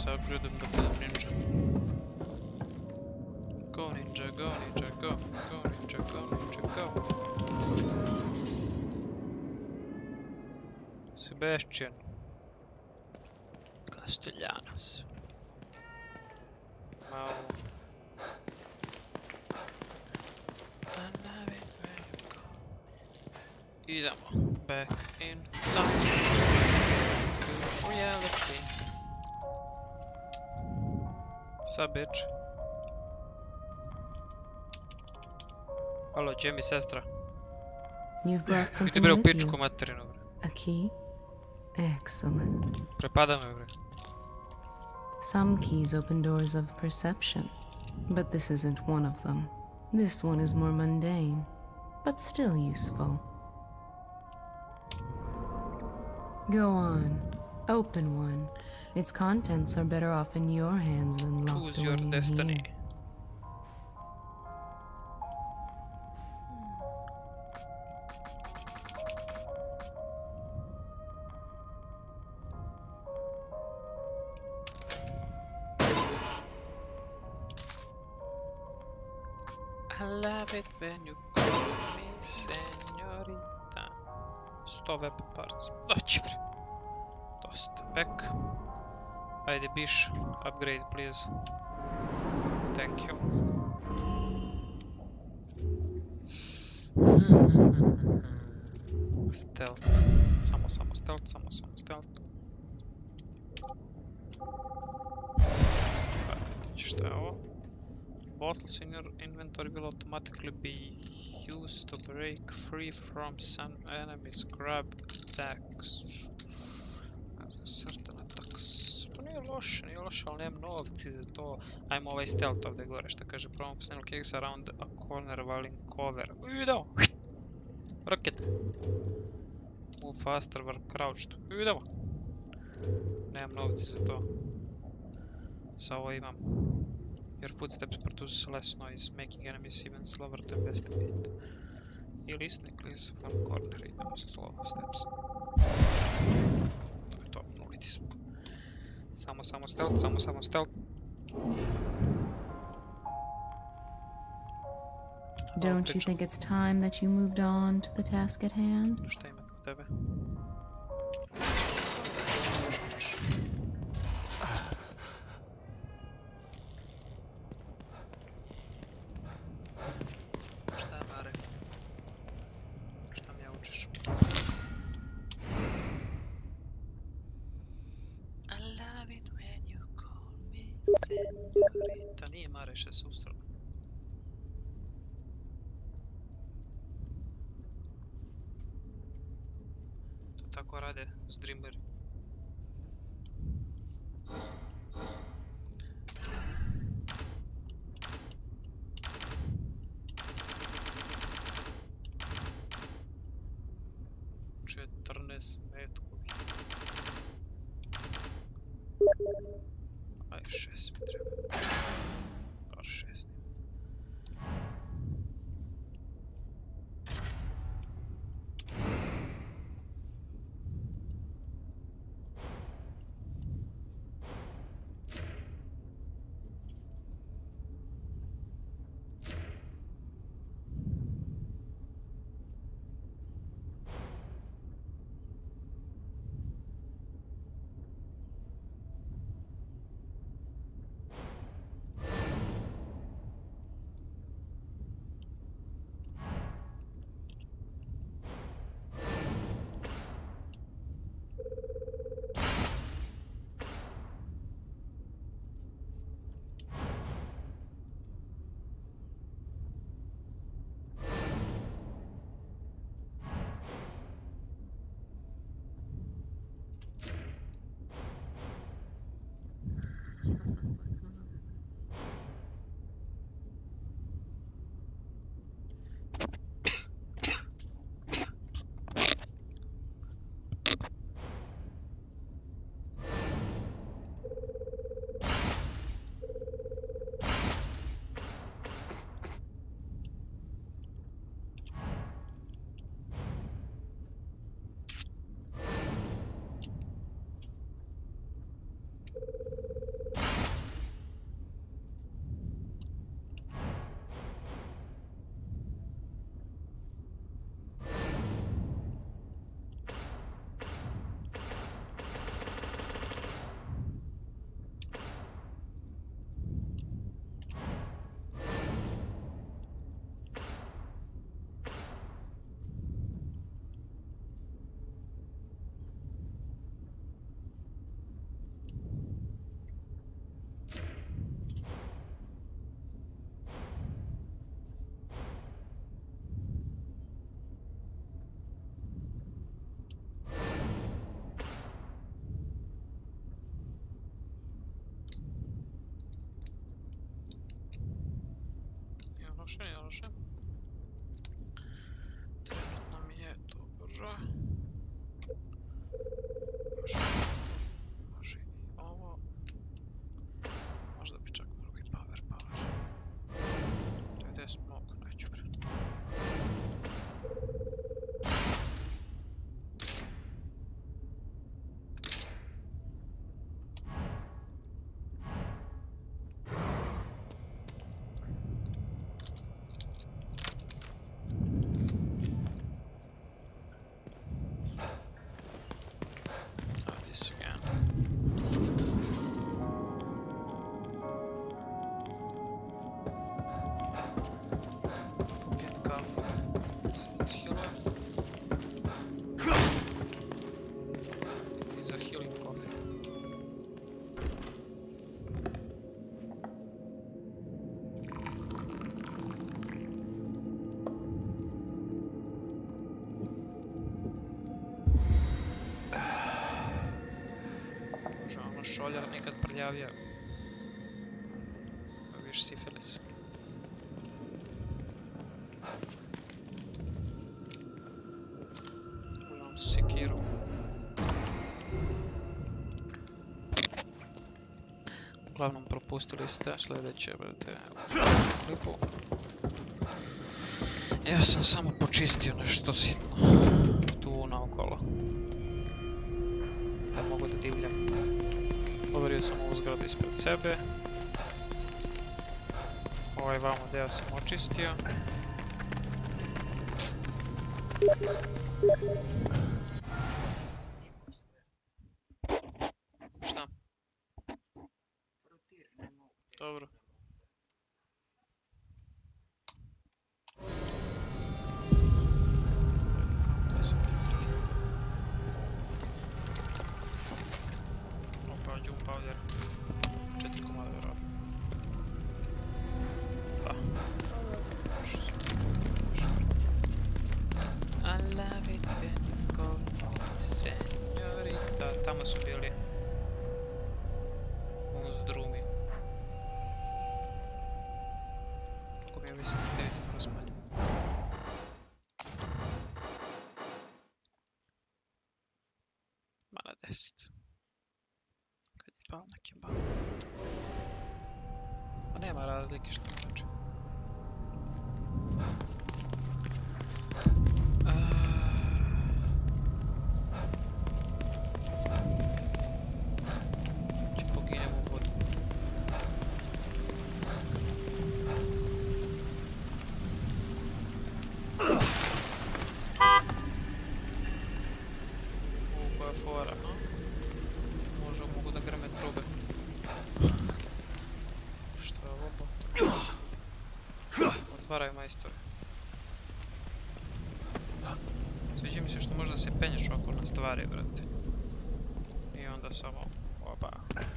se upgradeom da budem ninja. Go ninja, go ninja, go. Go ninja, go ninja, go. Sebastian. Castellanos. Mau. Idemo. Back in time. Reality. Sa bitch. Halo, gdje mi sestra? You've brought Idi something bre u with pičku you. materinu bre. A key? Excellent. Prepada me bre. Some keys open doors of perception, but this isn't one of them. This one is more mundane, but still useful. Go on. Open one. Its contents are better off in your hands than locked Choose away your in destiny. here. I love it when you call me señorita. 100 weapon parts. Doći bre. Dosta. Back. Ajde biš. Upgrade please. Thank you. Stealth. Samo stealth, samo stealth. Šta je ovo? Bottles in your inventory will automatically be used to break free from some enemies. Grab attacks. Certain attacks. Pa nije loše, ali nemam novci za to. Ajmo ovaj stealth ovdje gore, šta kaže professional kicks around a corner while in cover. Idemo! Rocket! Move faster, work crouched. Idemo! Nemam novci za to. Sa ovo imam. Your footsteps produce less noise, making enemies even slower to investigate. Heal instantly from corner, idemo slow steps. To je to, nuliti smo. Samo stealth, samo stealth. Don't you think it's time that you moved on to the task at hand? Šta ima kod tebe? Šta bare? Šta mi ja učiš? I love it when you call me señorita. Nije Mare še se ustrala. To tako rade streameri. Metkovi. Aj, 6 mi treba. Bar 6. loše, nije loše. Trenutno mi je dobro. Može i ovo. Možda bi čak morao i power. To je gdje smog, neću bre. This again. Get coffee. Let's heal up. It's a healing coffee. Ono šolja nikad prljavija. Viš sifilis. Imam sekiru. Uglavnom propustili ste sljedeće, brate, u prošlom klipu. Ja sam samo počistio nešto sitno tu naokolo. Da mogu da divljam. Poverio sam ovu zgradu ispred sebe. Ovaj vamo deo sam očistio. Šta? Dobro. Opa, džum powder. 4 komada vjerovatno. Pa. I love it when you call me señorita. Tamo su bili. Uz drumi. Ako mi je visiti te vidim razmanju. Ma na 10. Kad je pao na kebab. Pa nema razlike što znači. Če poginemo u vodu. Koja je fora, ha? Možda mogu da grme trube. Što je ovo bot? Otvaraju majstore. Sviđa mi se što možda se penješ okolo stvari, brate. I onda samo... Oba.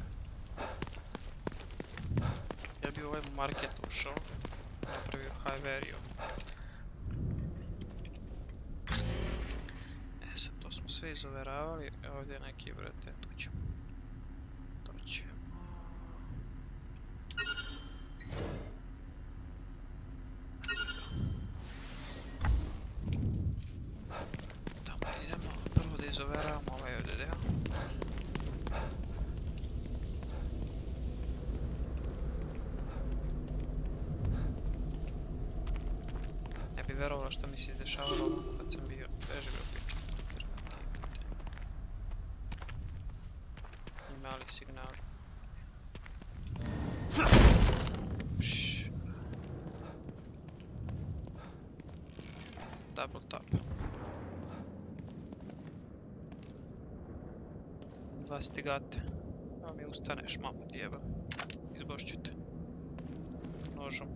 Ja bi u ovaj market ušao. Napravio Hiverio. Sad to smo sve izoveravali. Ovdje je neki, brate, tu ćemo. To ćemo. Tamo idemo. Prvo da izoveravamo ovaj ovdje deo. Ne bi verovalo što mi se izdešavalo ovako kad sam bio preživio piču. Mali signal. Double tap. 2 stigate. A mi ustaneš, mamu djeba. Izbošću te. Nožom.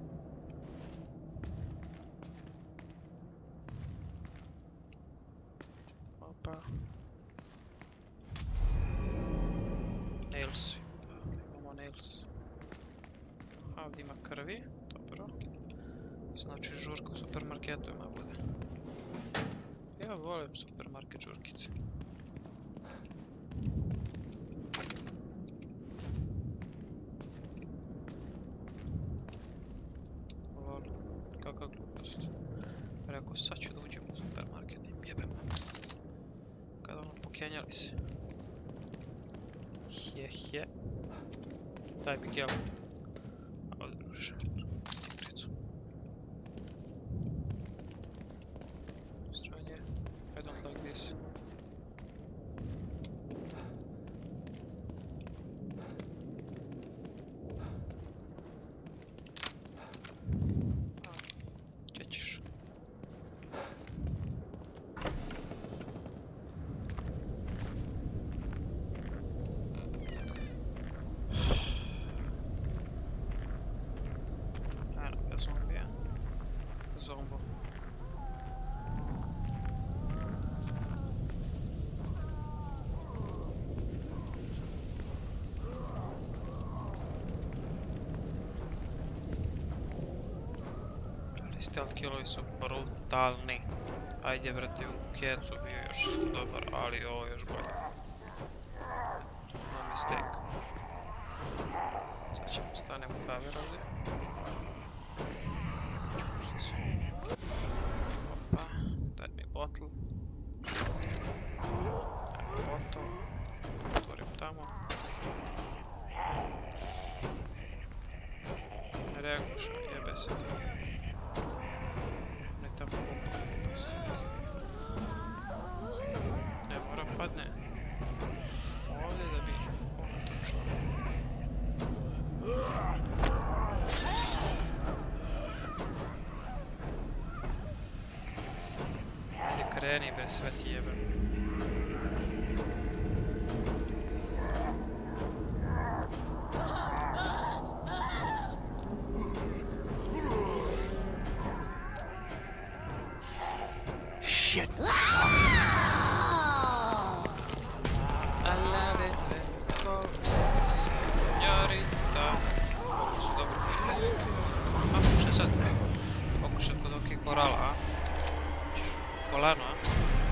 Opa. Nails. Imamo nails. A ovdje ima krvi. Dobro. Znači žurka u supermarketu ima bude. Ja volim supermarket žurkice. Lol. nažalost. Rekao, sad ću da uđem u supermarket i jebem. Kada ono, pokenjali se. He. Daj mi gel. Ovdje druže. Tigricu. Stranje. I don't like this. Gdje ćeš? Zombija. Zombo. Ali stealth killovi su brutalni. Ajde vrati, u kecu bio još dobar, ali ovo još bolje. No mistake. Sad ćemo stanemo u kameru ovdje. Opa, daj mi bottle. Evo bottle. Otvorim tamo. Ne reaguša, jebe se to. Ne tamo bomba. Ne mora padne. Ovdje da bi ovo točno. Kreni bre, sve ti jebem. Shit. Alla vet ko signorita. Ovo su dobro koji. A pokušaj sad. Pokušaj kod okej korala, a? Kolano, a?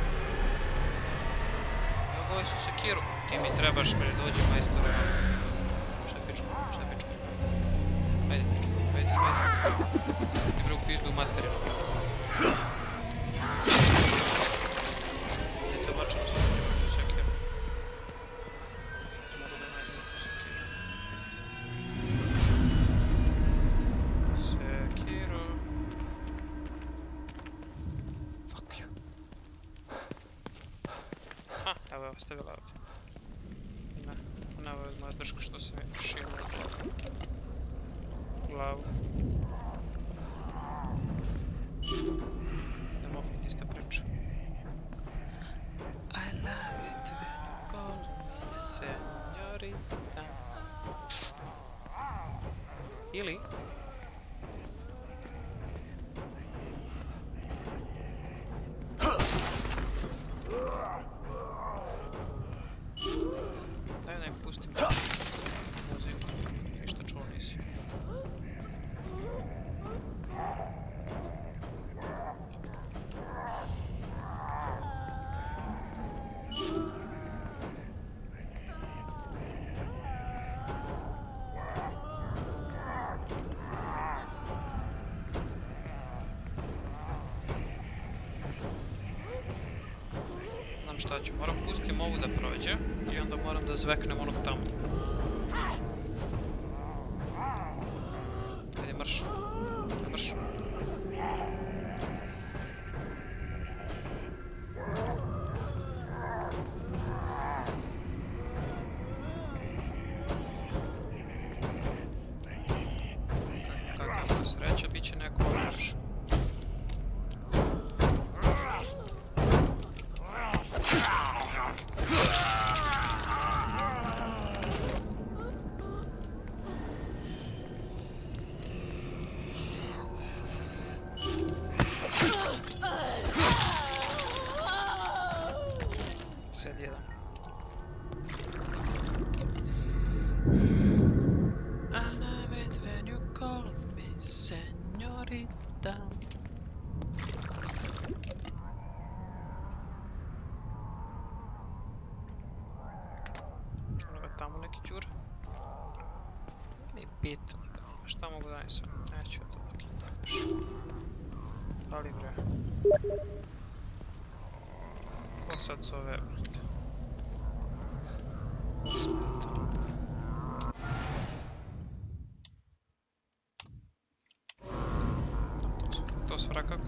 Evo ovaj su sekiru. Ti mi trebaš, bre, dođi majstore. Šepičku. Ajde, pičku, ajde. Ti bre u pizdu materinu. Ne te bačam se, ću sekiru. Moram da nađem neku sekiru. Sekiru. Evo je ostavila ovdje. Ne, ovo je moja drška što se mi šila u glavu. Ne mogu biti ista priča. I love it when you call me señorita. Ili? Daj nek pustim muziku, ništa čuo nisi. Znam šta ću, moram pustim ovu da prođe i onda moram da zveknem onog tamo. Ajde, mrš. Kakva sreća, bit će neko još. Sad jedan. I love it when you call me señorita. Ono ga tamo neki čur. Nije bitno nikako. Šta mogu da nisam? Neću ja to pakikam još. Ali bre. Ko sad zove, brate? Smeta. To svra kako?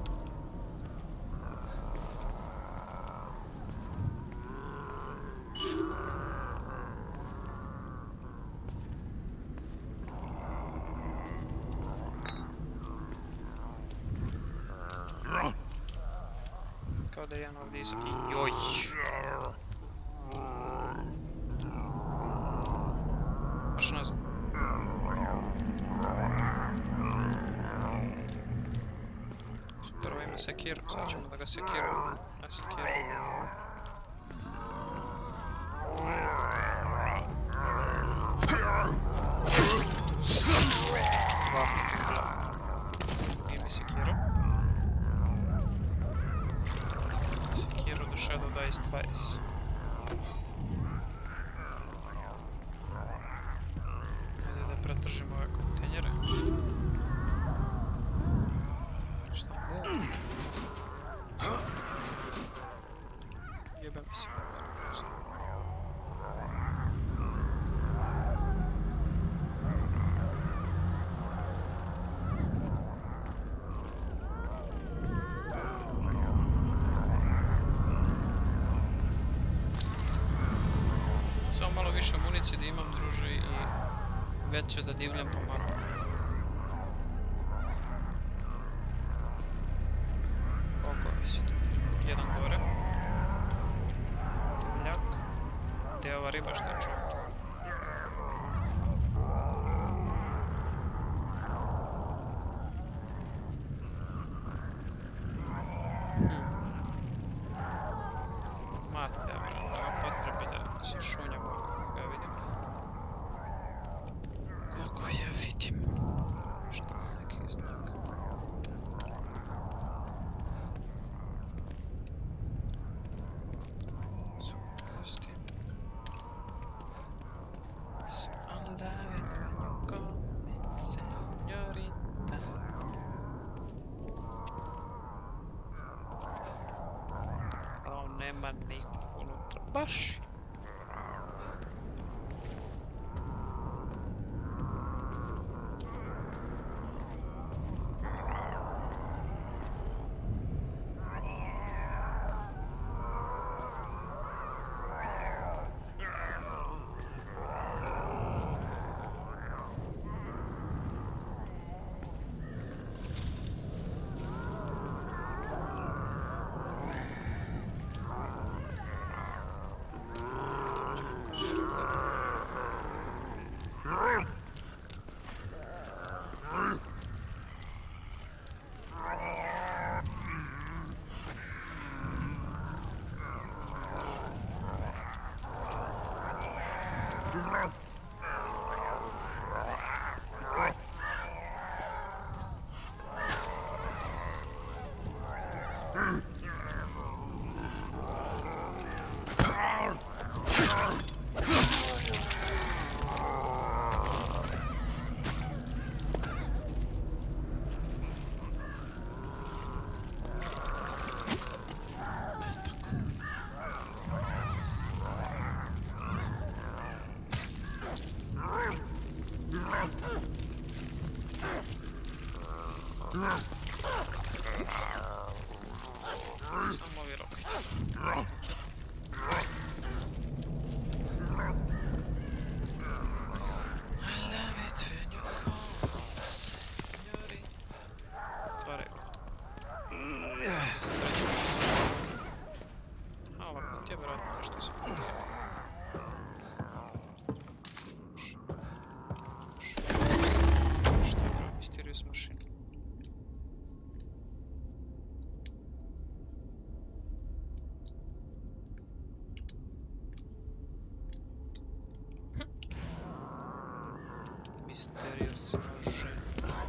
Kao da je jedan ovdje iza... Joj! Baš nazad. Super, ovo ima sekiru, sad ćemo da ga sekiramo. Ne sekiramo. Nije mi sekiru. Sekiru do Shadow Diced Face. Ajde da pretržimo ove kontejnere. Šta mu? Jebe mi se pomera. Samo malo više municije da imam, druže, i već ću da divljam pomalo. Koliko visi tu? Jedan gore. Divljak. Gdje je ova riba što je čuvam tu? Mate, nema potrebe da se šunjamo kako ga vidim. Kako ja vidim? Što je neki znak? Suprotnosti. So alive when you call me señorita. Kao nema niko unutra. Baš. Samo ovi roketi. I love it when you call me señorita. Otvaraj ga. Sam srećan. A ovako ti je vjerojatno nešto iza. Šta je bro? Mysterious machine. Mysterious machine.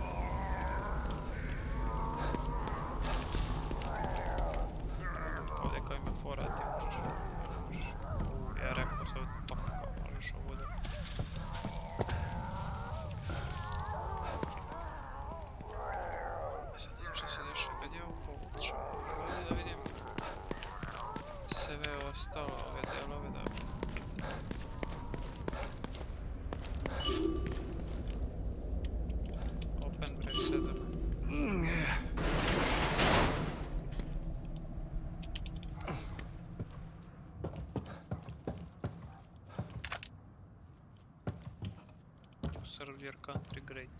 Ovdje kao ima fora, ti možeš. Ja rekao sad top kao možeš ovdje. A sad ne znam što se dešava. serve your country great.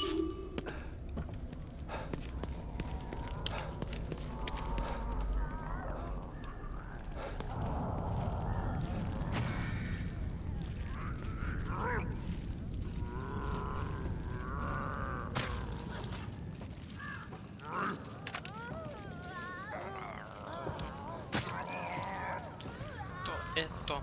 Eto.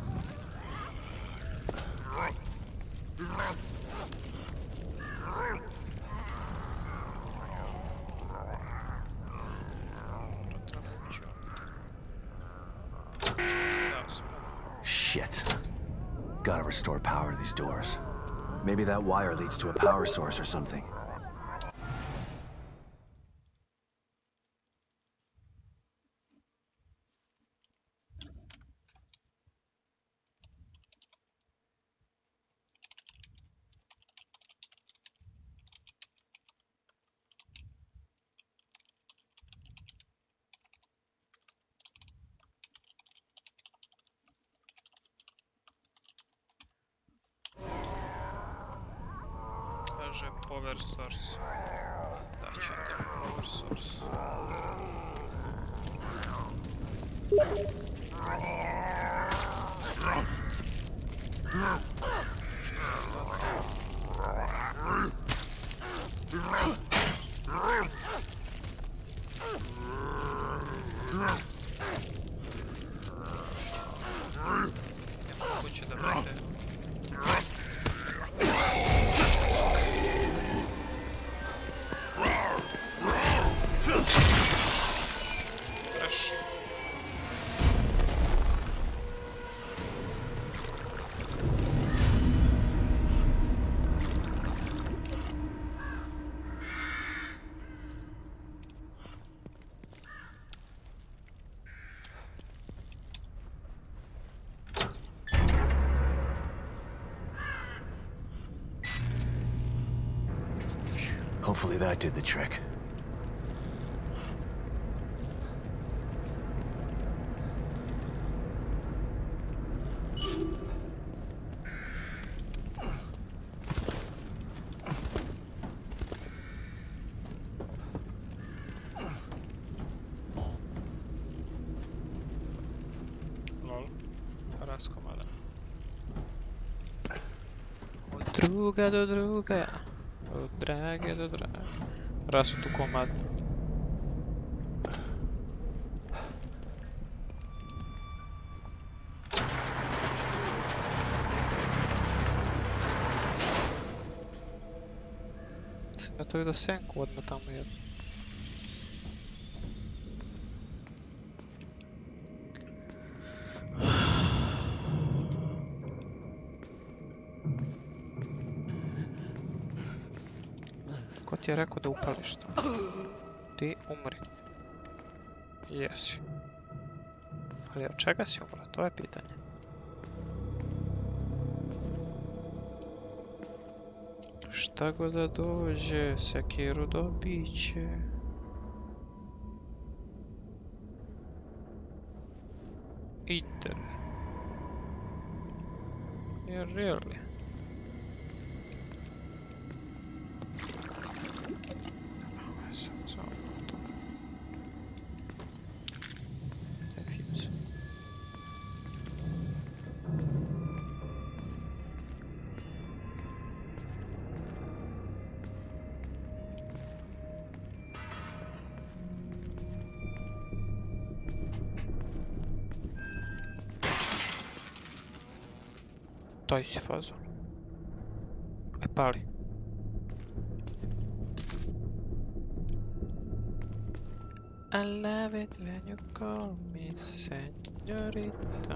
Shit. Gotta restore power to these doors. Maybe that wire leads to a power source or something. Kaže power source. Daću ti power source. Nemoguće da bude. Hopefully that did the trick. Lol. Raskomada. Od druga do druga. Od drage do drage. Rasutu komad. Sam ja to vidio senku odmah tamo jednu. Ko ti je rekao da upališ to? Ti umri. Jesi. Ali od čega si umro? To je pitanje. Šta god da dođe, sekiru dobit će. Iter. Yeah, really? Taj si fazon. E pali. I love it when you call me señorita.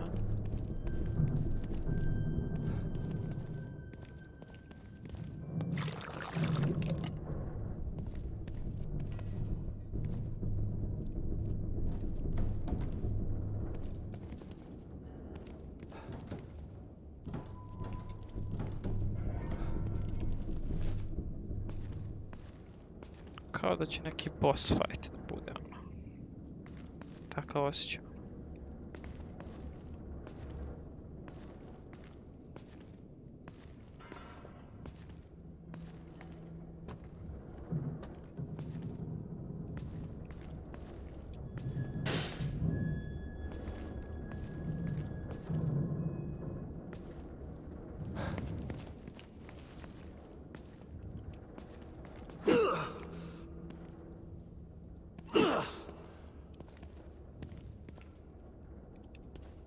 Kao da će neki boss fight da bude, ono. Takav osjećaj.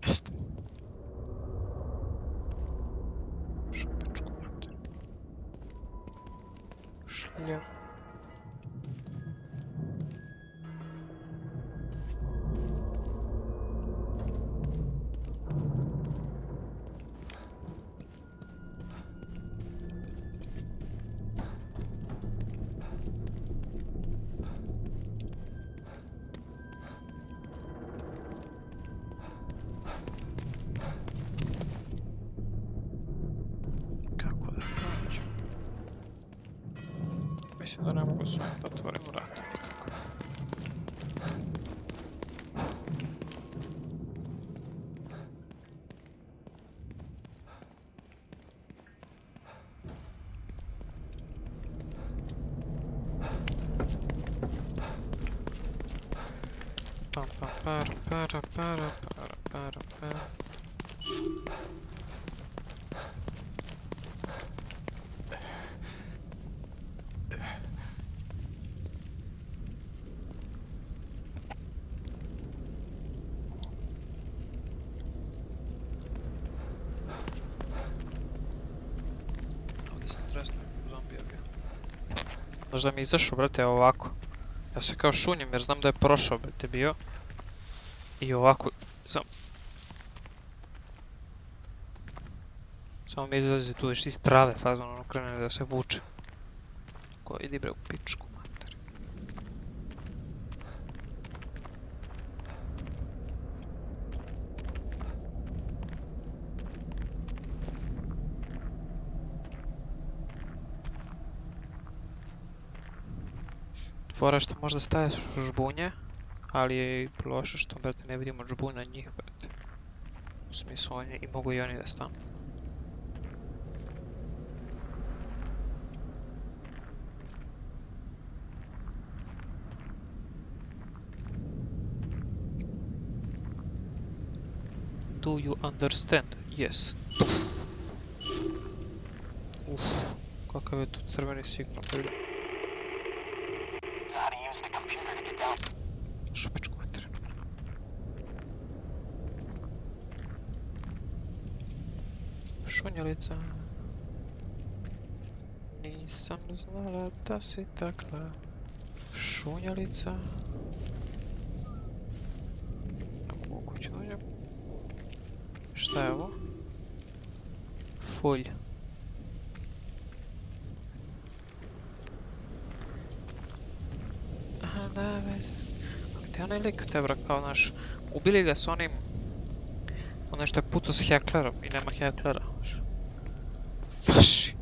Jeste. Šupečku mater. Šljem. Kako da prođem? Mislim da ne mogu s ovim da otvorim vrata nikako. Pam pam para. Ovdje sam tresno zombija bio. Možda mi je izašao, brate, ovako. Ja se kao šunjem jer znam da je prošao, brate, bio. I ovako, samo mi izlazi tu još iz trave fazno, ono krene da se vuče. Ko idi bre u pičku, mater. Fora što možda staje žbunje, ali je i loše što, brate, ne vidimo žbunja njih, brate. U smislu, i mogu i oni da stanu. Do you understand? Yes. Uff, kakav je tu crveni signal. Šupečku mater. Šunjelica. Nisam znala da si takva šunjelica. Ne mogu u kuću dođem. Šta je ovo? Fulj. Aha, da, već. Gdje je onaj lik tebra kao naš? Ubili ga s onim... Ono što je puto s heklerom i nema heklera. Vaši.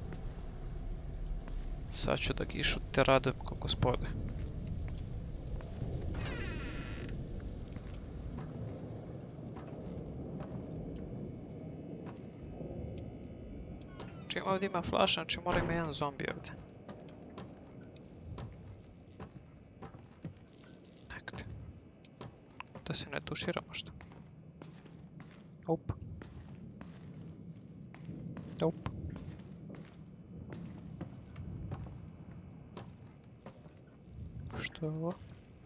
Sad ću da gišu te radujem ko gospode. Čim ovdje ima flash, znači mora ima jedan zombi ovdje. Nekde. Da se ne tušira možda. Op. Op. Što je ovo?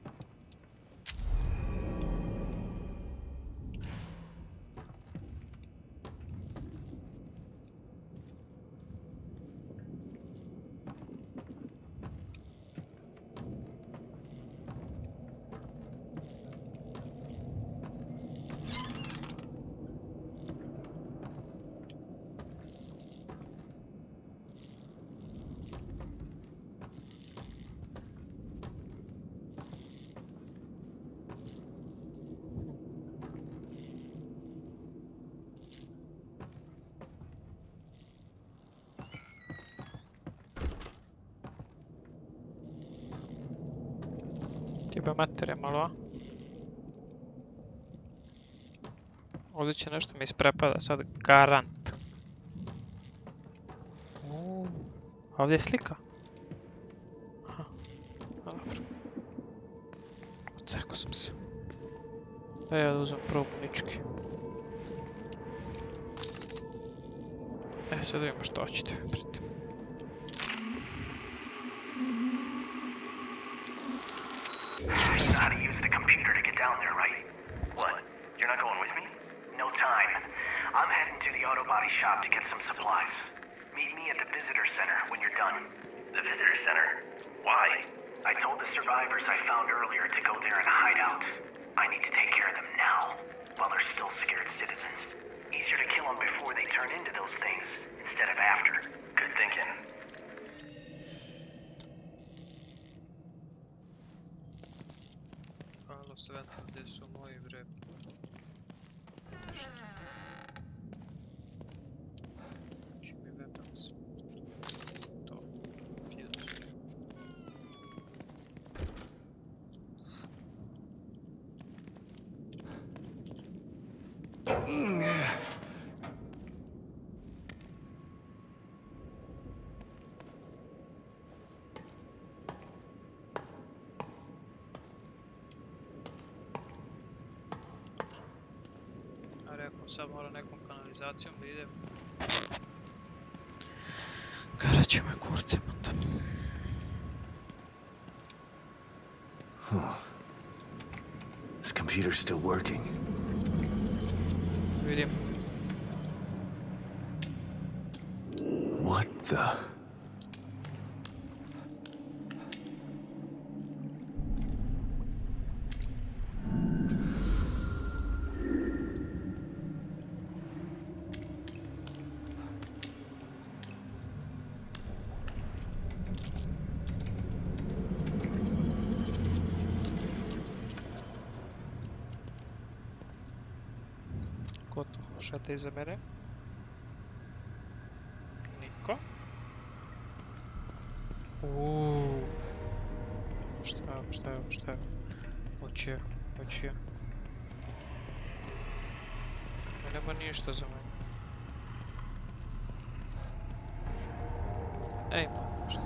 Jebe matere malo, a? Ovdje će nešto mi isprepada sad, garant. Ovdje je slika. Aha, dobro. Odsekao sam se. Ja da uzmem prvo punički. Sad vidimo što hoćete vibrati. You know how to use the computer to get down there, right? What? You're not going with me? No auto body shop to get some supplies. Meet me at the visitor center when you're done. The visitor center? Why? I told the survivors I found earlier to go there and hide out. I need to take care of them now, while they're still scared citizens. Easier to kill them before they turn into those things, instead of after. Good thinking. Alo, svetlo, gdje su moji bre? Ništa. Či mi weapons. To. Fuse. A rekao, sad mora nekom kanalizacijom da idem. Kada će me kurcem onda. This computer's still working. Vidim. What the? Ko to šeta iza mene? Niko. Šta je? Hoće. Nema ništa za mene. Ej, šta?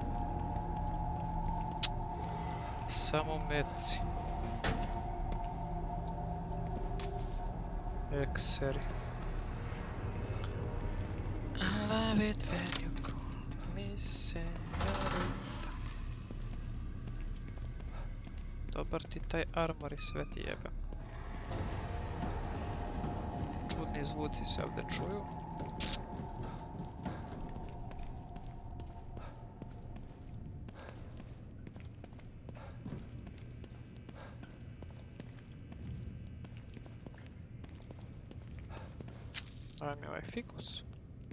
Samo metci. DEXy. I love it when you call me señorita. Dobar ti taj armor i sve ti jebe. Čudni zvuci se ovdje čuju. Daj mi ovaj fikus.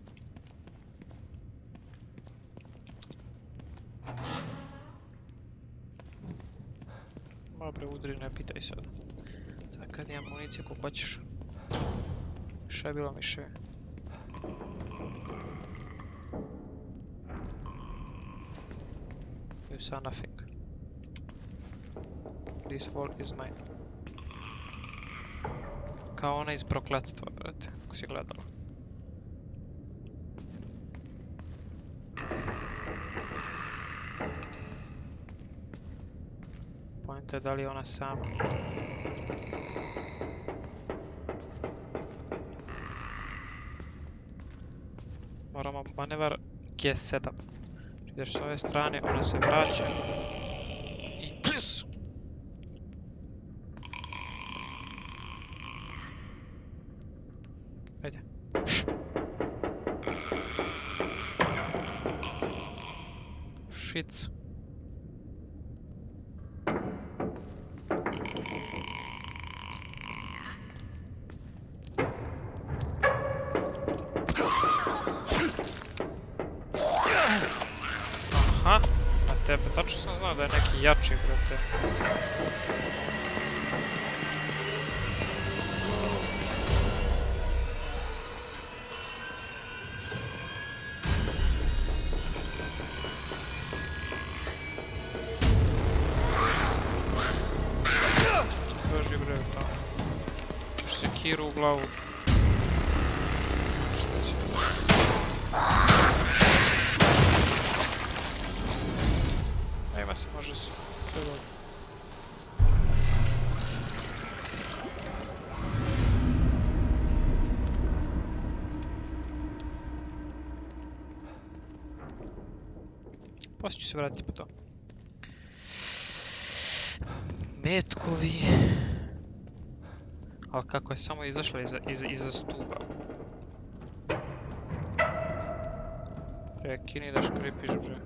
Dobre, udri, ne pitaj sad. Sad kad imam municiju koliko hoćeš. Šta je bilo miše? You saw nothing. This wall is mine. Kao ona iz prokletstva, brate, ako si gledala. Poenta je da li je ona sama. Moramo manevar G7. Ideš s ove strane, ona se vraća. I plus! Ajde. Shit. Aha, na tebe. Tačno sam znao da je neki jači, brate. Drži, bre, tamo. Čuš sekiru u glavu. Šta će? Nema se, može se. Sve dobro. Poslije ću se vratiti po to. Metkovi. Ali kako je samo izašla iza stuba. Prekini da škripiš, bre.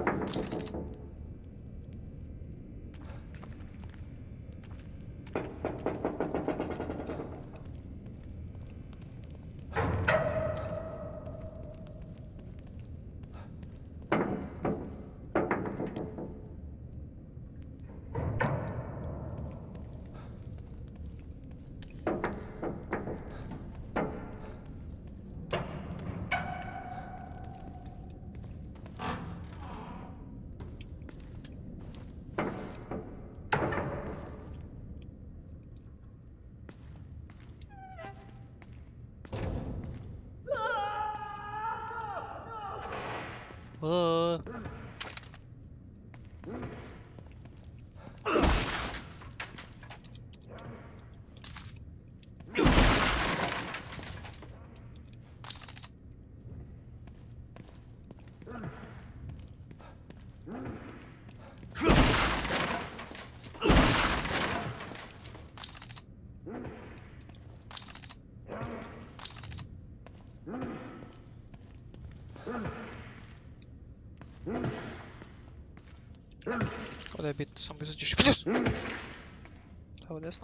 Kao da je bitno, samo izađeš i fljus! Evo desno.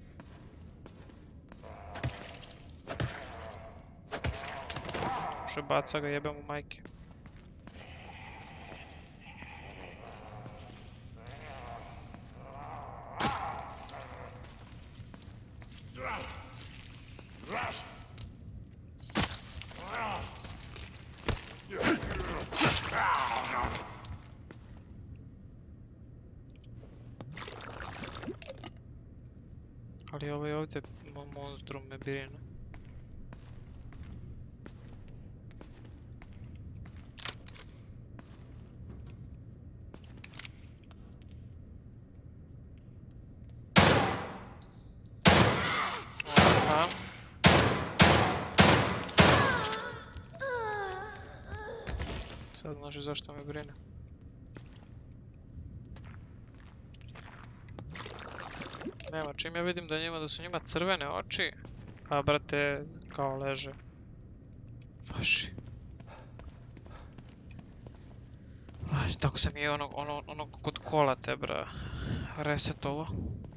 Slušaj, baca ga, jebem u majke. Ali ovaj ovdje monstrum me brine. Aha. Sad znaš zašto me brine. Nema, čim ja vidim da su njima crvene oči, a brate, kao leže. Vaši. Vaši, tako sam i onog kod kola te, bra, resetovo.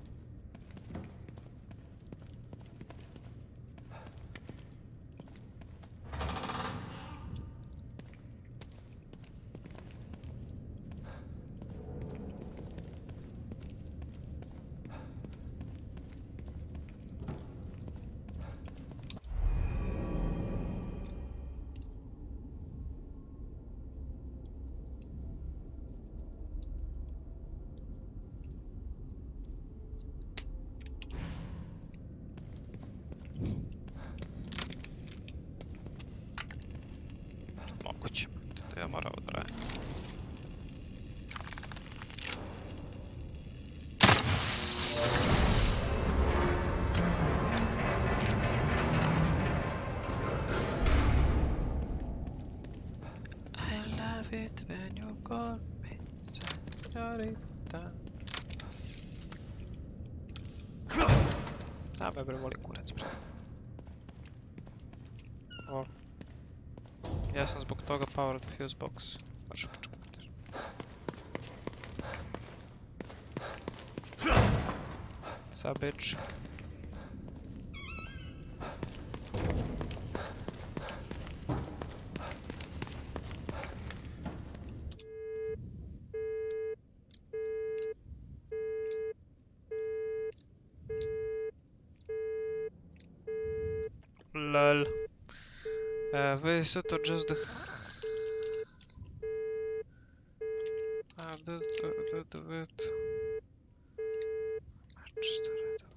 Moguće, to ja morao da radim. I love it when you call me señorita. A me bre voli kurac, bre. O. Ja sam zbog toga powered fuse box. Možeš počukati. Sa bitch. Lol. Why is it just the... that. Čisto redova.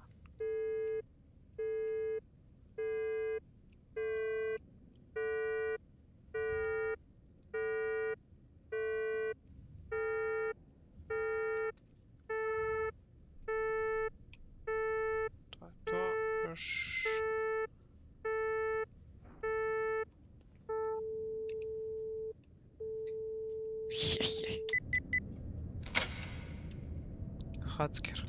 To je to. Još... Hacker.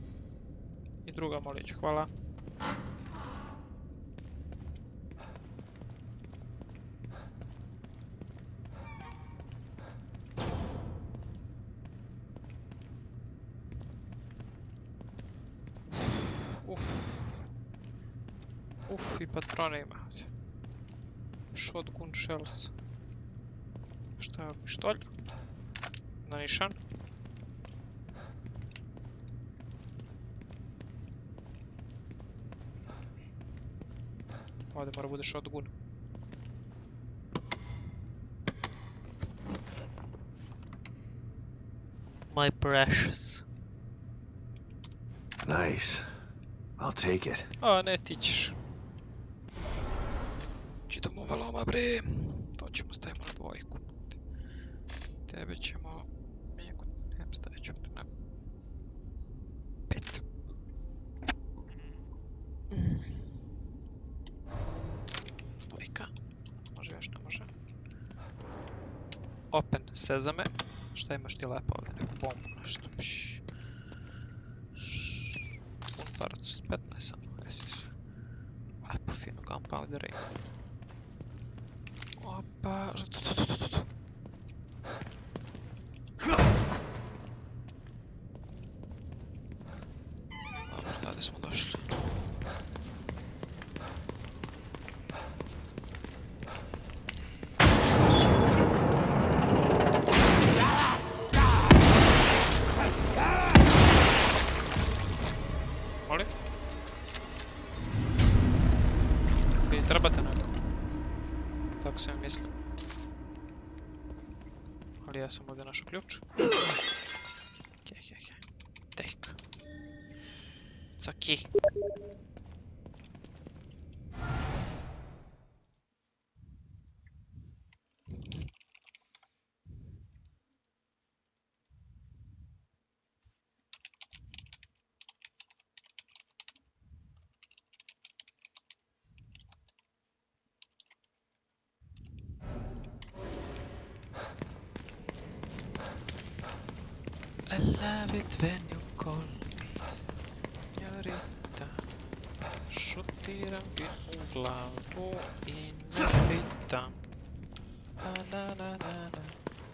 I druga molić, hvala. patrone ima ovdje. Shotgun shells. Šta je ovo, pištolj? Na nišan. Ovdje mora bude shotgun. My precious. Nice. I'll take it. A, ne, ti ćeš. Čitamo valoma, bre. To ćemo stavimo na dvojku. Tebe ćemo... Nemam stavit ću na 5. Dvojka. Može još, ne može. Open sezame. Šta imaš ti lepo ovdje? Neku bombu, nešto. Pun parac, 15 samo. Jesi sve. Lepo, fino, gunpowder ima. Opa, dobro, tada smo došli. Molim? Vi trebate neko? Tako sam mislio. Ali ja sam ovdje našao ključ. Hehehe. Take. It's a key. I love it when you call me signorita. Šutiram ti u glavu i ne pitam. Na na na na na.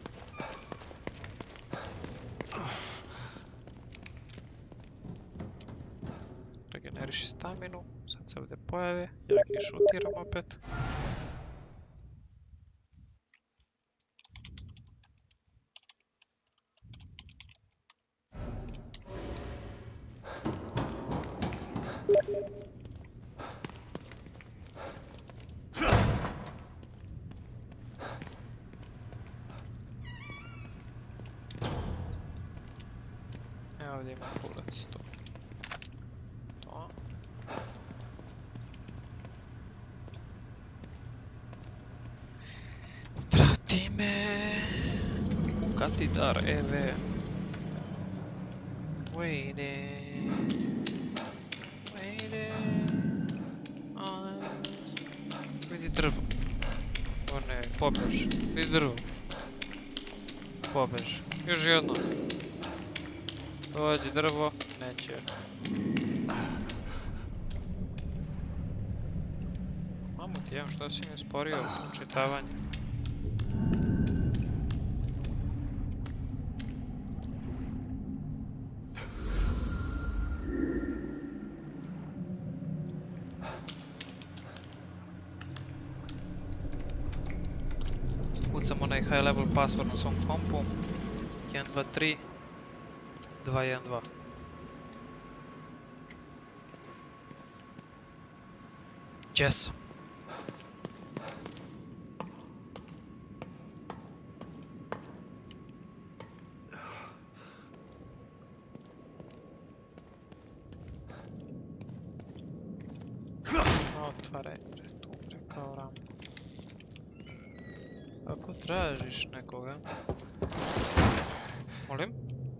Regeneriši staminu, sad se ovdje pojave, ja ih šutiram opet. Evo ovdje imam pulac, to. To. Prati me. Katidar EV. Waiting. Vidi drvo. O ne, pobež. Vidi drvo. Pobež. Još jedno. Dođi drvo. Neće. Mamo ti jem, što si mi sporio učitavanje? Kucam onaj high level password na svom kompu. 123 212. Yes. Otvaraj bre tu bre kao rampu. Ako tražiš nekoga... Molim?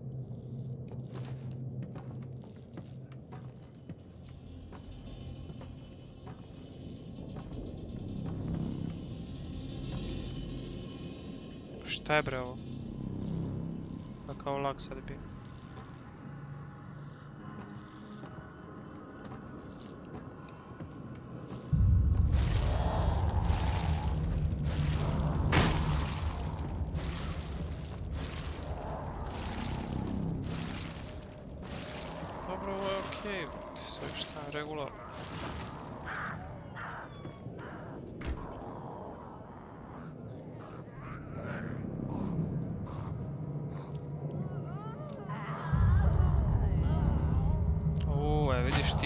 Šta je bre ovo? Kakav lag sad bio. Dobro, ovo je okej, sve šta je regularno.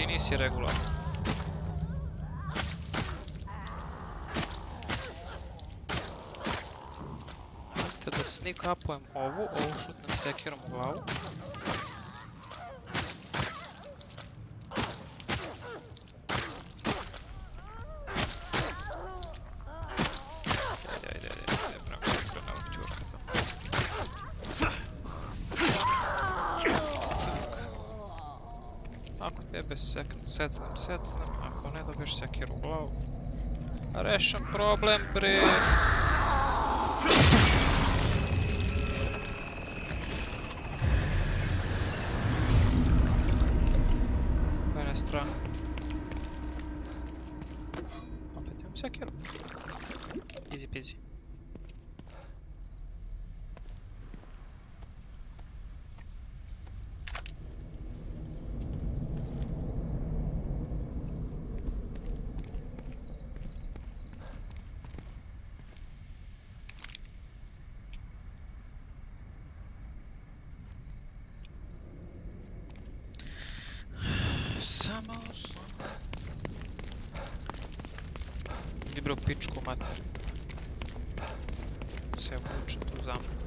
ti nisi regularno. Vidite da sneak upujem ovu šutnem sekirom u glavu. Ako tebe secnem, ako ne dobiješ sekiru u glavu. Rešam problem, bre! Mene strah. Opet imam sekiru. Easy peasy. Samo uslovno. Idi bre u pičku mater. Se vuče tu za mnom.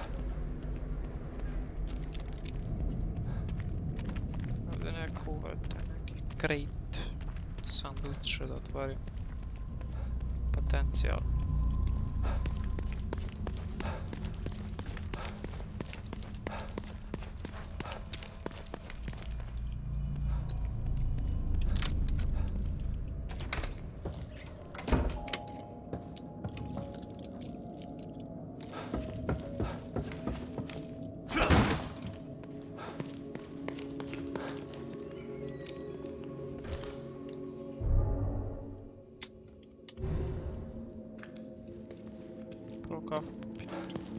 Ovdje neko uvete, neki crate. Sanduče da otvorim. Potencijal. Prvo kafu popijem.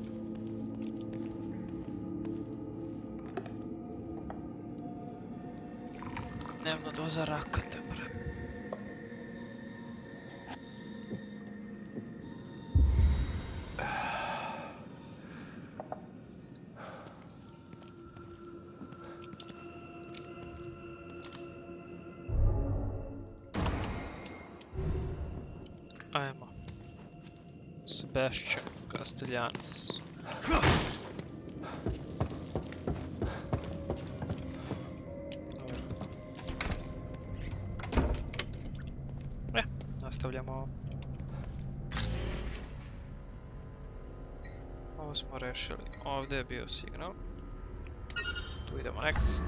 Dnevna doza rakata, bre. Ajmo. Sebastian Castellanos. Nastavljamo. Ovo smo rešili. Ovdje je bio signal. Tu idemo next.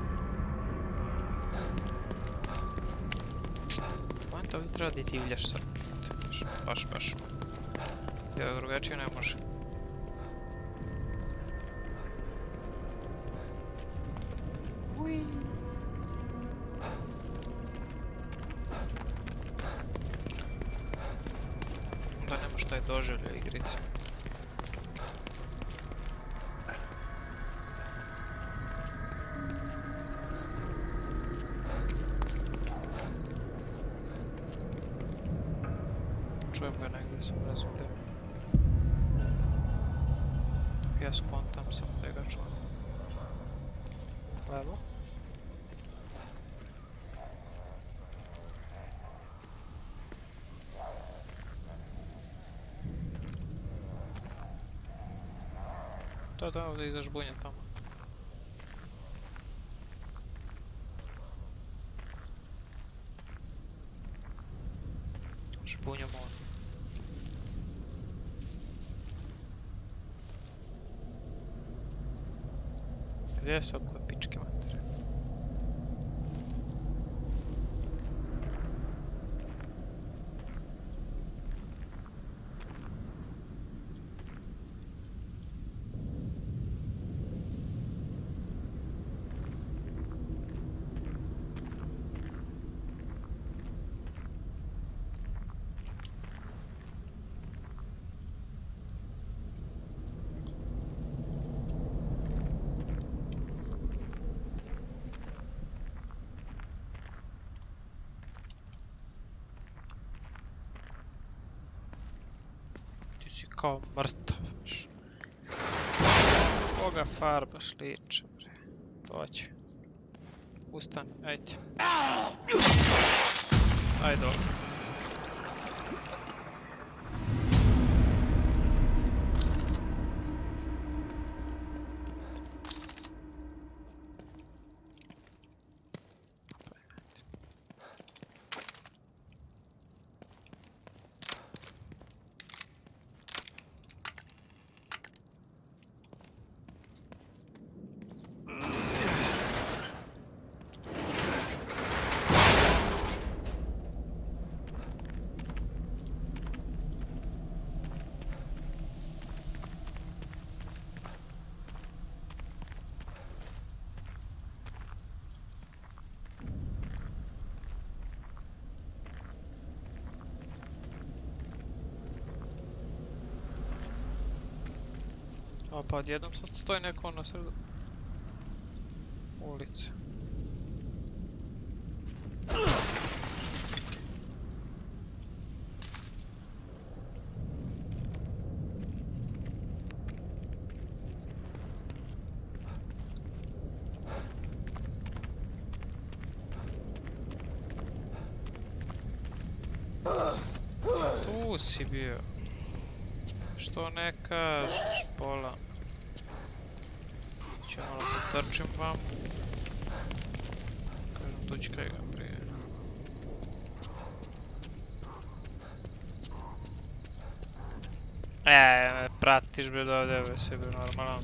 Point ovdje treba da divljaš sad. Baš. Ja drugačije ne može. Ui. Onda nema šta je doživlja igrica. Čujem ga negdje, sam razumljiv. Ja skontam samo da ga čujem. Levo. Da, ovdje izaš bunja tamo. Špunju moram. Gdje je sad kod pičke matere? Si kao mrtav, baš. Koga farbaš liče, bre. Doći. Ustani, ajde. Ajde ovdje. A pa odjednom sad stoji neko na sredu ulice. Tu si bio. Što ne kažeš, pola. Ću malo potrčim vam. Kažem, tu ću kaj ga prije. Me pratiš bre do ovdje, bre, sve bre normalno.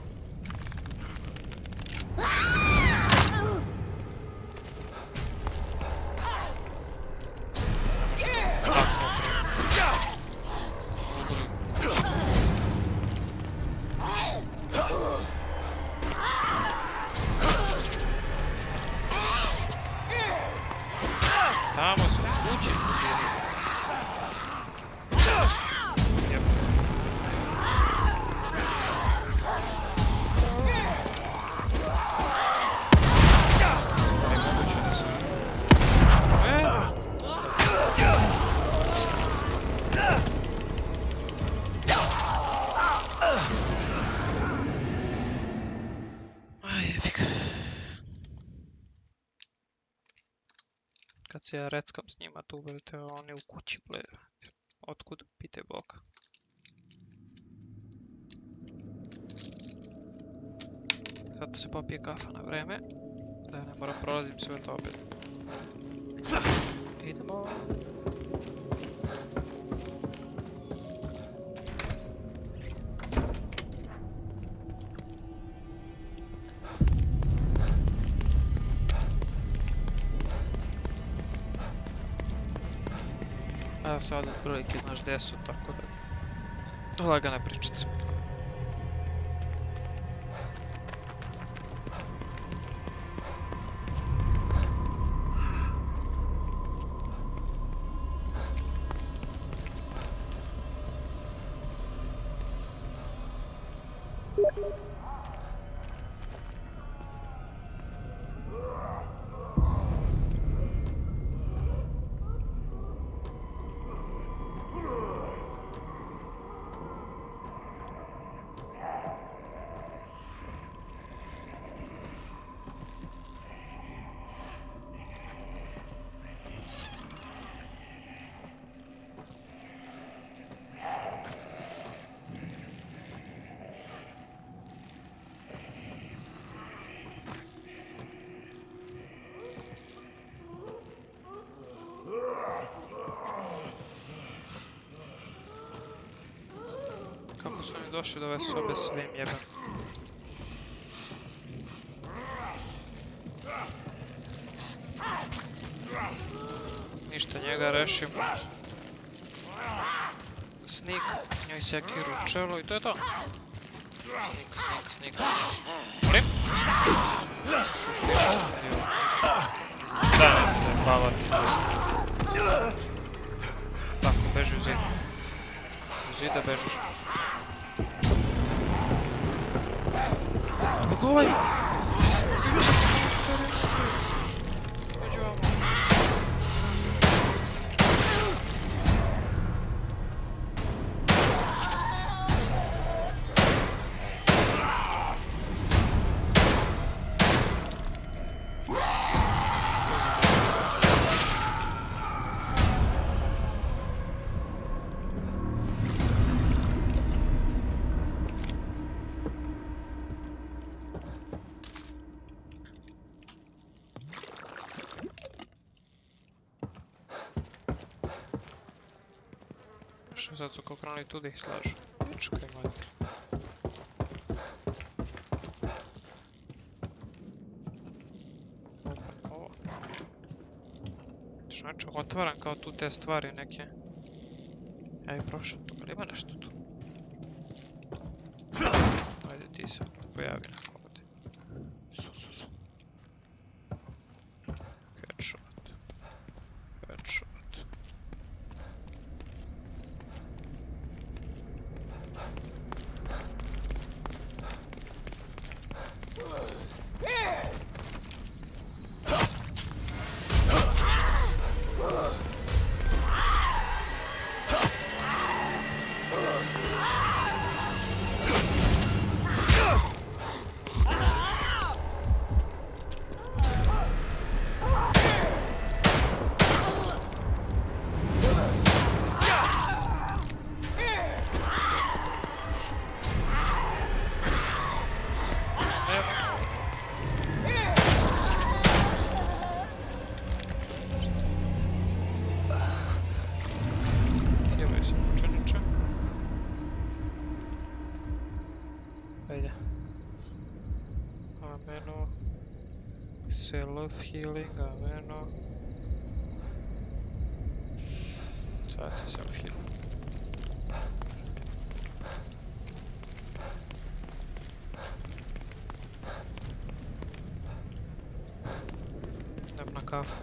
Tamo su, kući su bili. Jep. Ali moguće da se... Kad se ja reckam s njima tu, brate, oni u kući ble. Otkud, pitaj Boga. Zato se popije kafa na vreme. Da ja ne moram prolazim sve to opet. Idemo. A sad od brojke znaš gdje su, tako da... Lagana pričica. Kako su oni došli do ove sobe, sve im jebem. Ništa, njega rešim. Sneak, njoj sekiru u čelo i to je to. Sneak. Molim? Da, ne, hvala. Tako, beži u zid. U zida bežiš. Kako ovaj? Dođu vam. Što sad su kao krenuli tu da ih slažu. Čekaj, mater. Opa, ovo. Znači, otvaram kao tu te stvari neke. Ja bi prošao tu, ali ima nešto tu? Ajde, ti se pojavi neko ovdje. Su. Headshot. Self-healing, aveno. Sad se self-heal. Idem na kafu.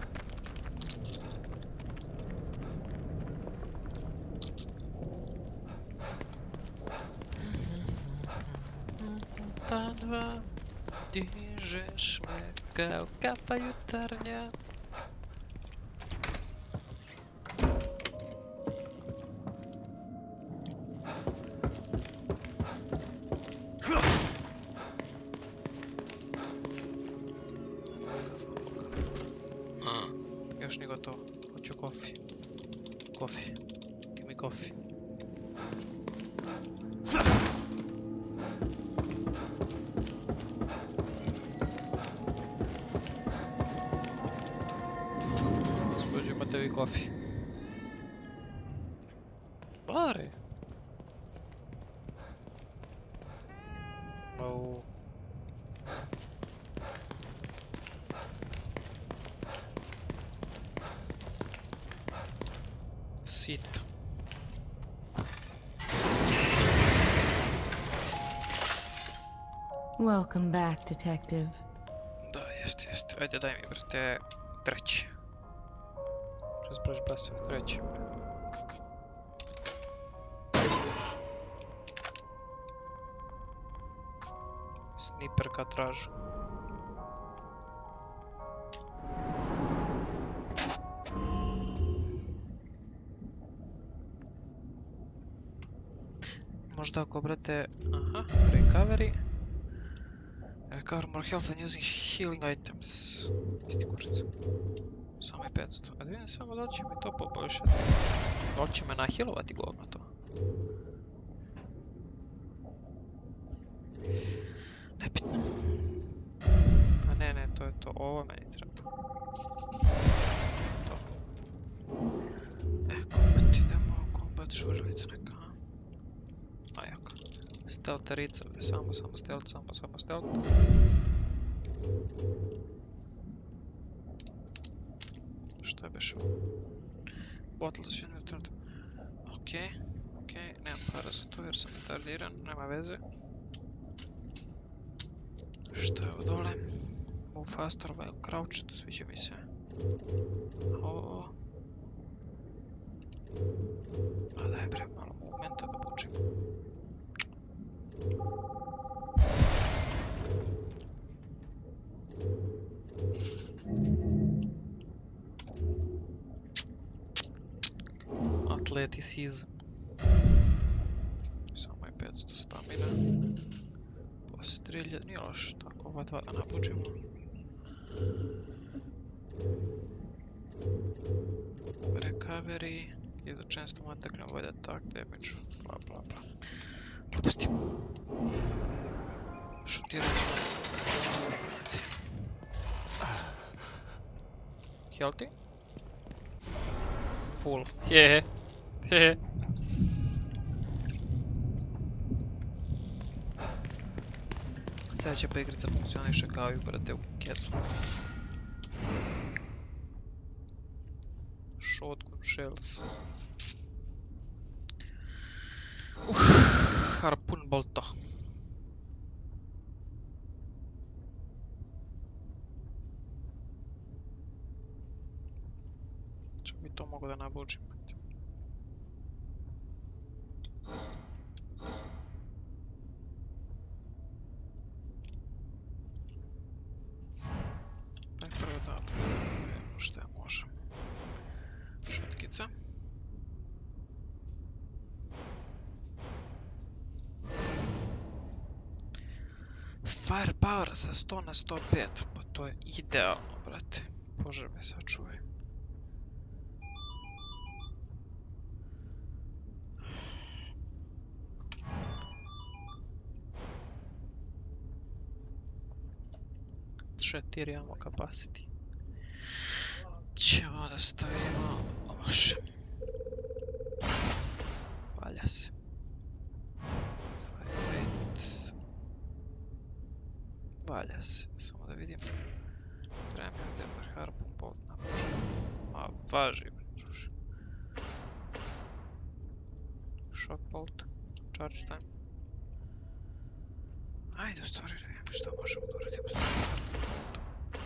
Pa dva, dižeš me kao kapa jutarnja. Još nije gotovo. Hoću kofi. Kofi. Give me kofi. Imate vi kofi? Pare! Au. Sit. Welcome back, detective. Da, jest. Ajde, daj mi, brate, treći. Razbraš basen, treći. Sniper kad tražu. Možda ako brate... Aha, recovery. Recover more health than using healing items. Isti kurac. Samo je 500. A da vidim samo da li će mi to poboljšati. Da li će me nahilovati govno to. Nebitno. A ne, to je to. Ovo meni treba. To. Combat idemo. Combat žužalica neka. Ajako. Stelterica. Samo stealth, samo stealth. Što je beš ovo? Bottle za svijenju trenutno. Okej, nemam para za to jer sam retardiran, nema veze. Što je ovo dole? Move faster while crouched, sviđa mi se. Ovo. A daj bre, malo movementa da bučim. Atleticizm. Samo je 500 stamina. Postrelja, nije loš, tako ova dva da nabuđemo. Recovery. Is a chance to attack and avoid attack damage. Bla bla bla. Gluposti. Šutiranje. Healthy? Full. Hehe. Sljedeća pa igrica funkcioniše kao i brate u kecu. Shotgun shells. Harpun bolto. Čak bi to mogo da nabuđim. Aj prvo da vidimo što ja možem. Šutkica. Firepower sa 100 na 105. Pa to je idealno, brate. Bože me sačuvaj. Četiri ammo capacity. Ćemo da stavimo loše. Valja se. Fire rate. Valja se. Samo da vidim. Treba mi ovdje bar harpun bolt napušen. A važi, druže. Shock bolt. Charge time. Ajde, u stvari, ne znam šta možemo da uradimo s tim harpun boltom.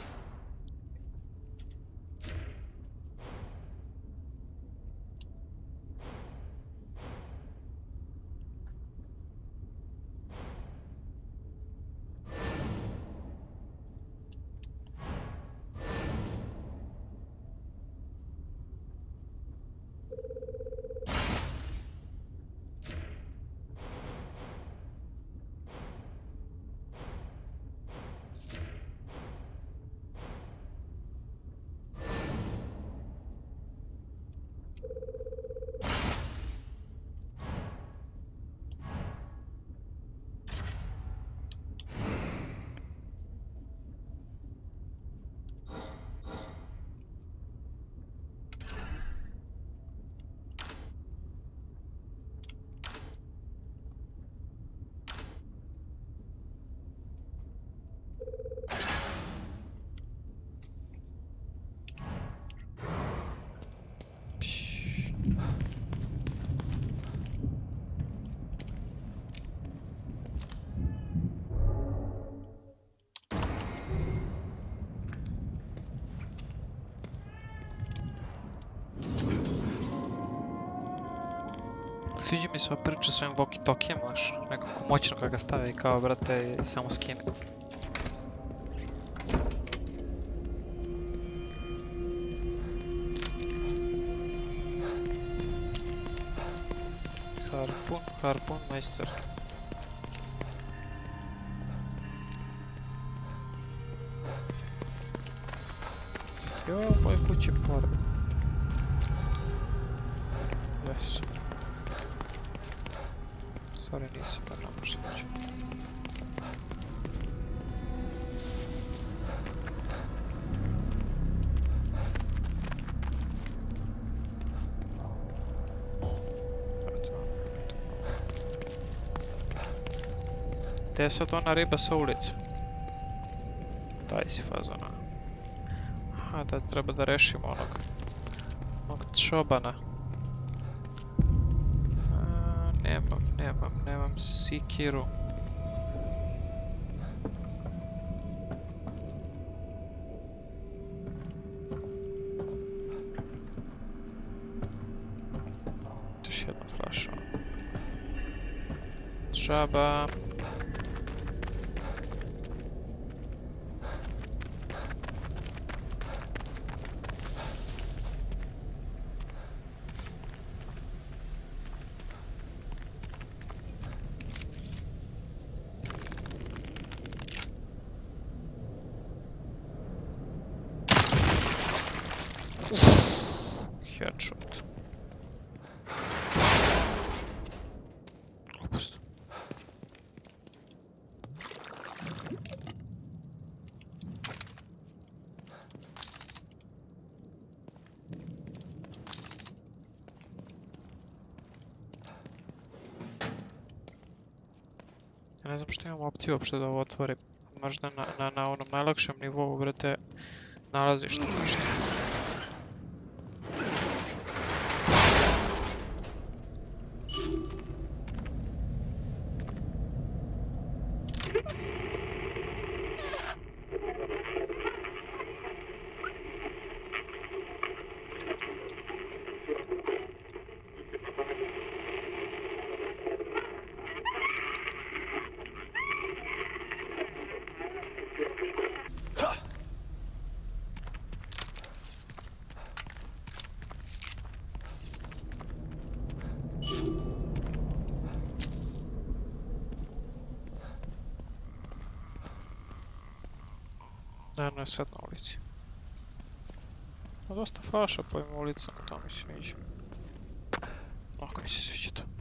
Sviđa mi se ova priča s ovim walkie-talkijem, znaš, nekako moćno kada ga stave i kao, brate, samo skine. Harpun, majster. Jo, moje kuće pored. Yes. Sorry, nisam bar napušten kuću. Gdje je sad ona riba sa ulice? Daj si fazona. Aha, da treba da rešimo onog čobana. Nemam sikiru. Još jedna flaša. Džaba. Headshot. Glupost. Ja ne znam što imam opciju uopšte da ovo otvorim. Možda na onom najlakšem nivou, brate, nalaziš tu ništa. Naravno je sad na ulici. Dosta flaša po ovim ulicama, to mi se sviđa. Ako mi se sviđa to.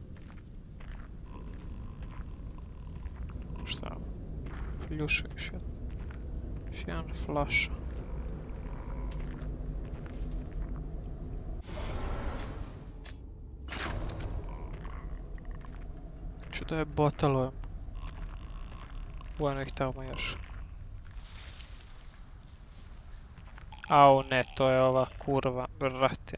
Šta? Fljuša još jedan. Još jedan flaša. Ću da je botalujem. Ujeno ih tamo još. Au ne, to je ova kurva, brate.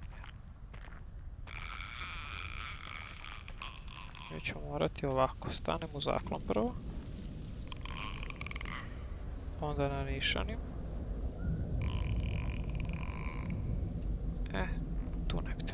Mi ću morati ovako, stanem u zaklon prvo. Onda na nišanim. Tu negdje.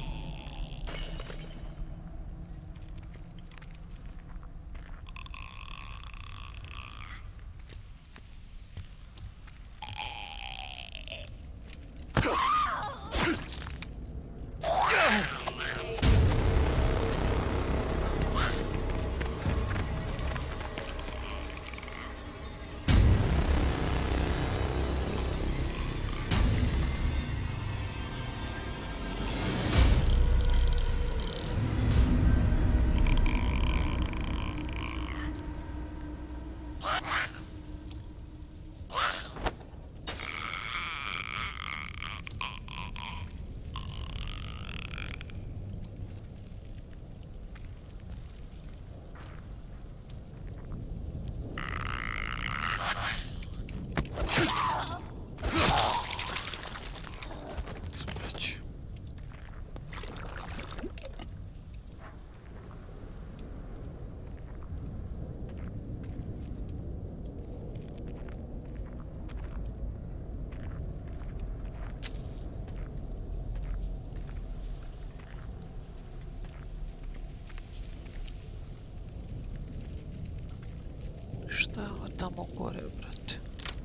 Šta je ovo tamo gore, brate?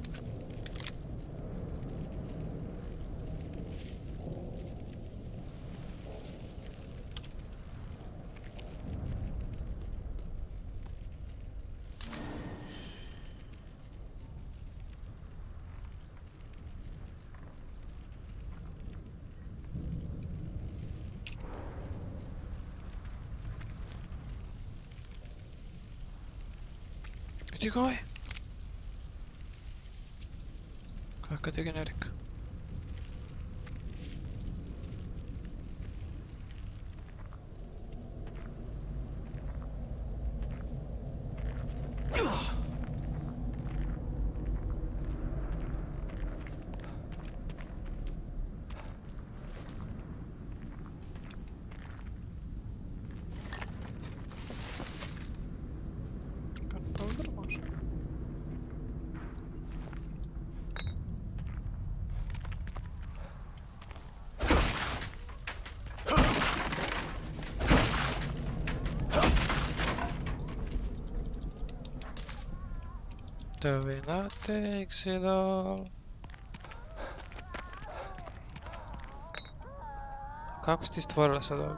Gdje ga ovaj? Kakav je generik? Gunpowder može? Dovina DEXy doll. Kako si ti stvorila sad ovo?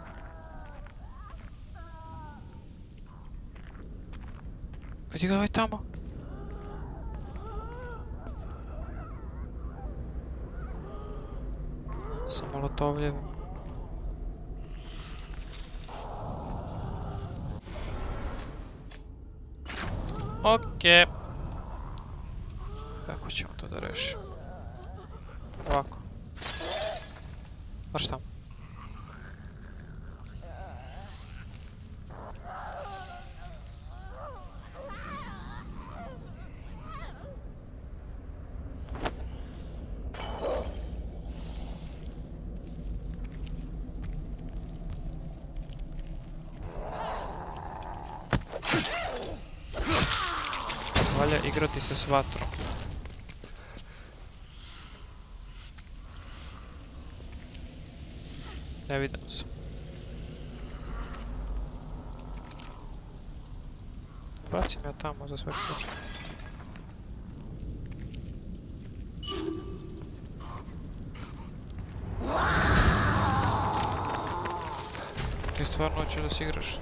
Vidi ga ovaj tamo. Sa molotovljevim. Okej. Kako ćemo to da rešimo? Ovako. Baš tamo. valja igrati se s vatrom. Ne vidim se. Bacim ja tamo za sve ključe. Ti stvarno hoćeš da si igraš?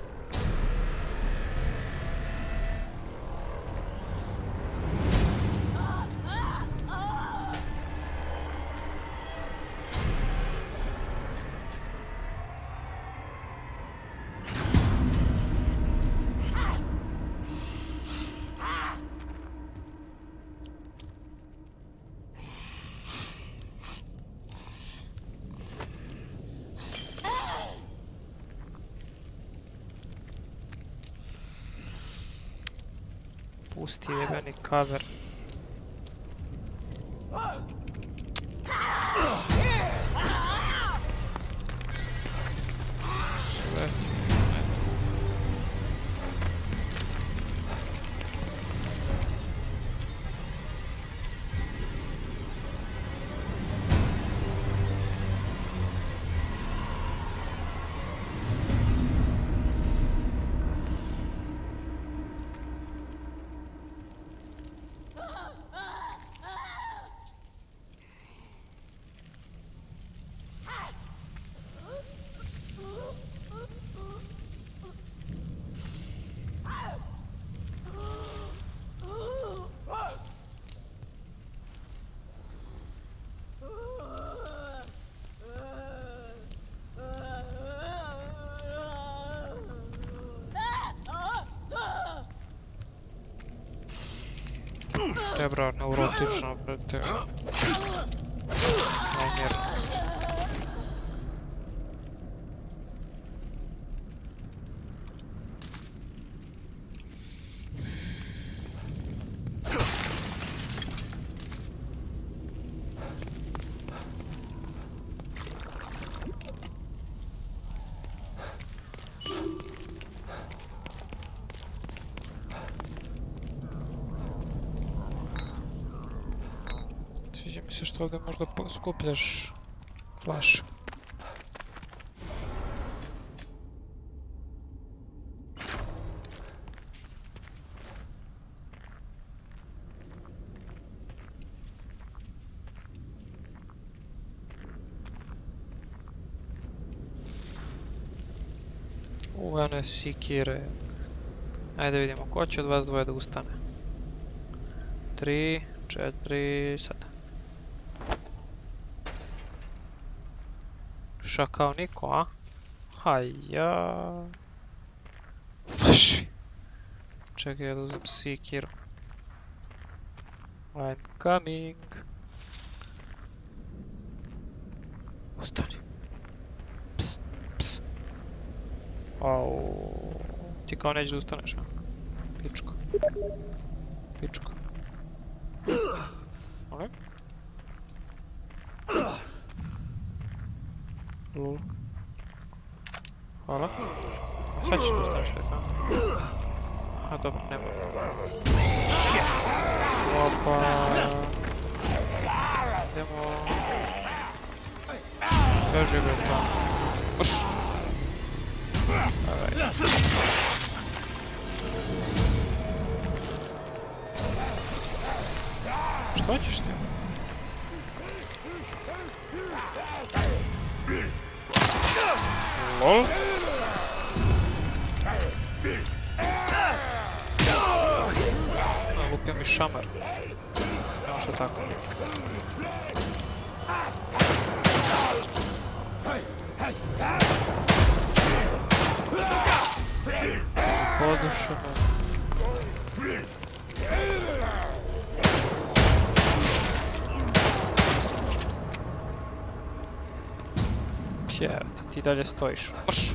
Pusti jebeni cover. Sve. Dobra, neurotično, brate. Najmjerno. Sviđa mi se što ovdje možda skupljaš flash. Ene sikire. Ajde vidimo, ko će od vas dvoje da ustane? 3, 4, sad. Šakao niko, a? Haja. Vaši. Čekaj, ja da uzem sikiru. I'm coming. Ustani. Psst, psst. Au. Ti kao neće da ustaneš, a? Pičko. Pičko. Ok. Lul. Hvala. Sad ćeš da ustaneš tako. A dobro, nema. Opa. Idemo. Beži bre tamo. Uš. Daj. Što ćeš ti? Lol. Lupio mi šamar. Nemo što tako. Podušeno. Pjevate, ti dalje stojiš. Oš!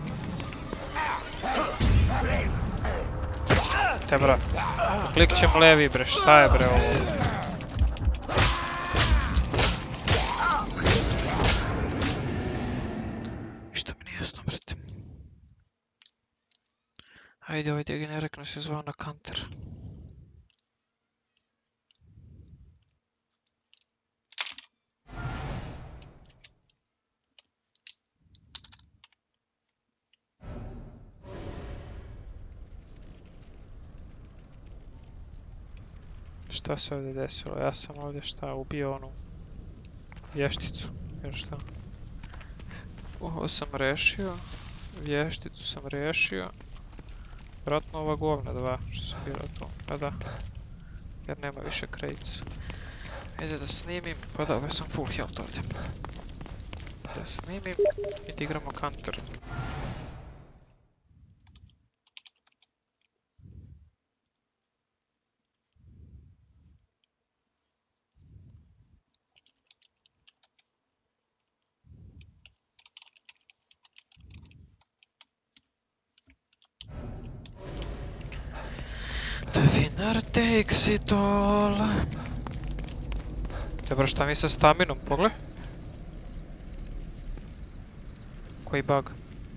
Te bra. Klikit ćemo levi bre, šta je bre ovo? Ništa mi nije jasno brate. Ajde, ovaj degenerak nas je zvao na kanter. Šta se ovdje desilo? Ja sam ovdje ubio onu vješticu. Jer šta? Ovo sam rešio. Vješticu sam rešio. Vjerojatno ova govna dva što su bila tu. Pa da. Jer nema više krejicu. Ajde da snimim. Pa da, ovaj sam full health ovdje. Da snimim i da igramo counter. The winner takes it all. Dobro, šta mi sa staminom? Pogledaj. Koji bug?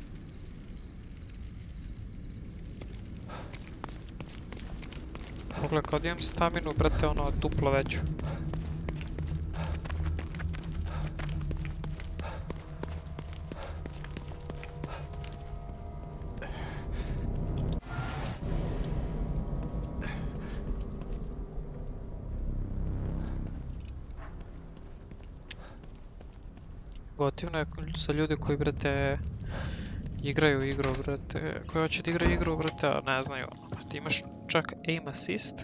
Pogledaj, kad imam staminu, brate, ono, duplo veću. Gotivno je za ljude koji, brate, igraju igru, brate, koji hoće da igraju igru, brate, a ne znaju, brate, imaš čak aim assist.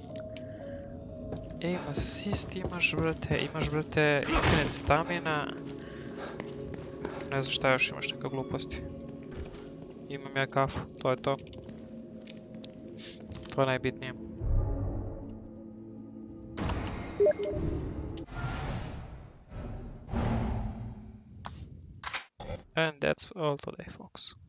Aim assist imaš, brate, infinite stamina. Ne znam šta još imaš, neka gluposti. Imam ja kafu, to je to. To je najbitnije. And that's all today, folks.